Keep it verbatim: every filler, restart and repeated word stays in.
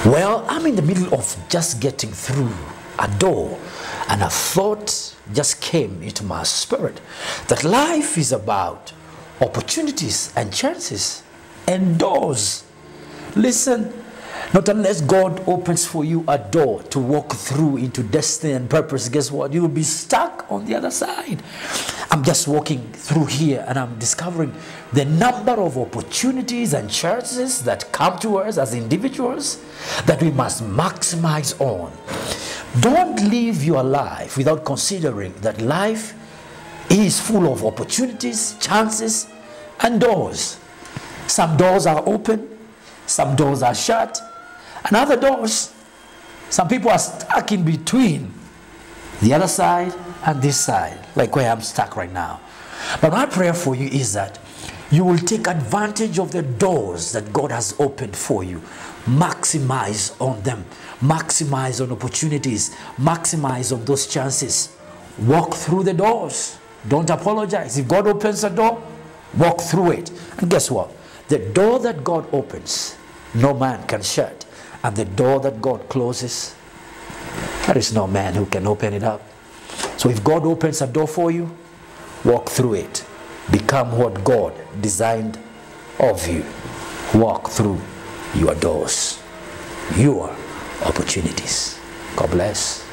Well, I'm in the middle of just getting through a door, and a thought just came into my spirit that life is about opportunities and chances and doors. Listen, not unless God opens for you a door to walk through into destiny and purpose, guess what? You will be stuck on the other side. I'm just walking through here and I'm discovering the number of opportunities and chances that come to us as individuals that we must maximize on. Don't live your life without considering that life is full of opportunities, chances, and doors. Some doors are open, some doors are shut, and other doors, some people are stuck in between the other side and this side, like where I'm stuck right now. But my prayer for you is that you will take advantage of the doors that God has opened for you. Maximize on them. Maximize on opportunities. Maximize on those chances. Walk through the doors. Don't apologize. If God opens a door, walk through it. And guess what? The door that God opens, no man can shut. And the door that God closes, there is no man who can open it up. So if God opens a door for you, walk through it. Become what God designed of you. Walk through your doors, your opportunities. God bless.